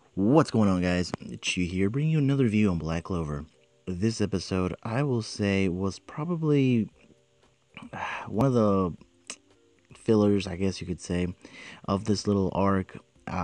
What's going on, guys? Chew here, bringing you another review on Black Clover. This episode, I will say, was probably one of the fillers, I guess you could say, of this little arc.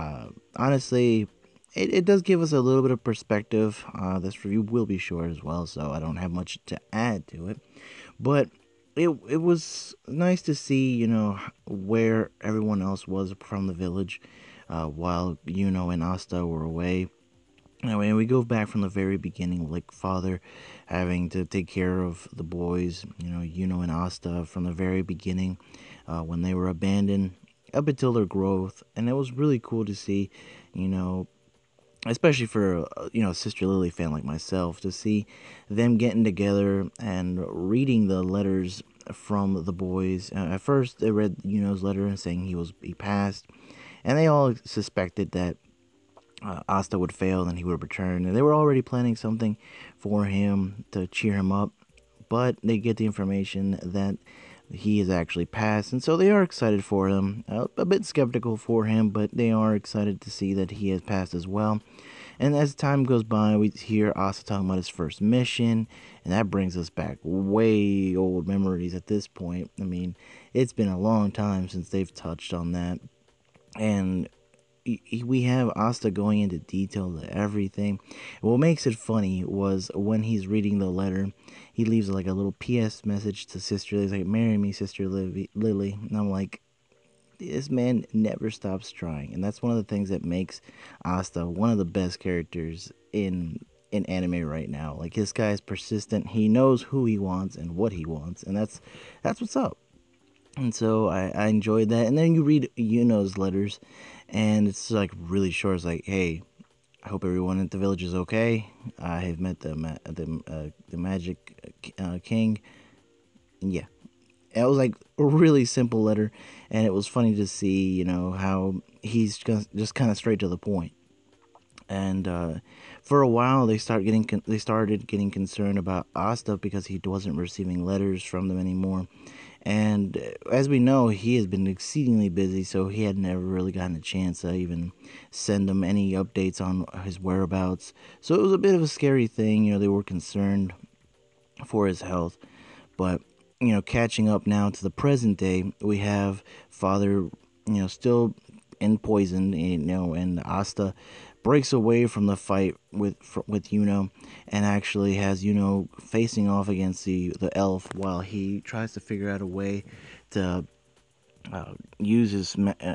Honestly, it does give us a little bit of perspective. This review will be short as well, so I don't have much to add to it. But it was nice to see, where everyone else was from the village, while Yuno and Asta were away. Anyway, we go back from the very beginning, like father having to take care of the boys, Yuno and Asta from the very beginning, when they were abandoned up until their growth. And it was really cool to see, you know, especially for, a Sister Lily fan like myself, to see them getting together and reading the letters from the boys. At first, they read Yuno's letter and saying he passed, and they all suspected that Asta would fail, then he would return. And they were already planning something for him to cheer him up, but they get the information that he has actually passed, and so they are excited for him. A bit skeptical for him, but they are excited to see that he has passed as well. And as time goes by, we hear Asta talking about his first mission, and that brings us back way old memories at this point. I mean, it's been a long time since they've touched on that. And we have Asta going into detail to everything. What makes it funny was when he's reading the letter, he leaves like a little PS message to Sister Lily. He's like, "Marry me, Sister Lily." And I'm like, this man never stops trying, and that's one of the things that makes Asta one of the best characters in anime right now. Like, this guy is persistent. He knows who he wants and what he wants, and that's what's up. And so I enjoyed that. And then you read Yuno's letters, and it's like really short. It's like, hey, I hope everyone at the village is okay. I have met the Magic King. And yeah, it was like a really simple letter, and it was funny to see, how he's just kind of straight to the point. And for a while, they started getting concerned about Asta because he wasn't receiving letters from them anymore. And as we know, he has been exceedingly busy, so he had never really gotten a chance to even send them any updates on his whereabouts. So it was a bit of a scary thing. They were concerned for his health. But, catching up now to the present day, we have Father, still in poison, and Asta breaks away from the fight with Yuno, and actually has Yuno facing off against the elf while he tries to figure out a way to use his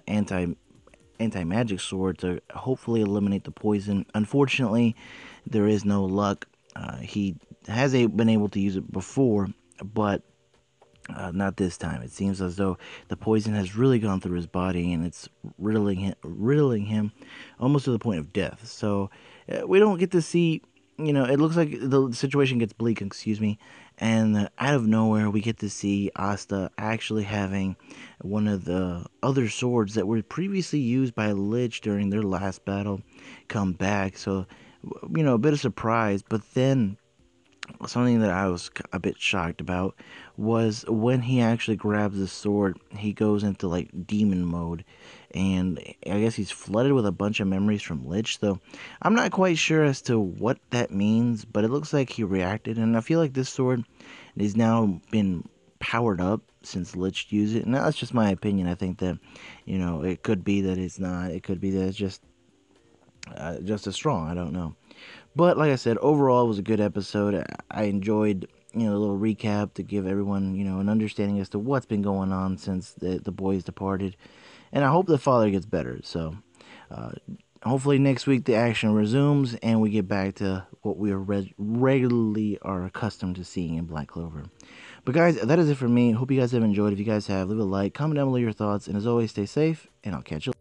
anti magic sword to hopefully eliminate the poison. Unfortunately, there is no luck. He has been able to use it before, but not this time. It seems as though the poison has really gone through his body, and it's riddling him almost to the point of death. So we don't get to see. It looks like the situation gets bleak. Excuse me. And out of nowhere, we get to see Asta actually having one of the other swords that were previously used by Lich during their last battle come back. So, a bit of surprise. But then something that I was a bit shocked about was when he actually grabs the sword, he goes into like demon mode, and I guess he's flooded with a bunch of memories from Lich. So I'm not quite sure as to what that means, but it looks like he reacted, and I feel like this sword has now been powered up since Lich used it. And that's just my opinion. I think that it could be that it's not. It could be that it's just as strong. I don't know. But like I said, overall it was a good episode. I enjoyed, a little recap to give everyone, an understanding as to what's been going on since the boys departed. And I hope the father gets better. So uh, hopefully next week the action resumes and we get back to what we regularly are accustomed to seeing in Black Clover. But guys, that is it for me. Hope you guys have enjoyed. If you guys have, leave a like, comment down below your thoughts, and as always, stay safe, and I'll catch you later.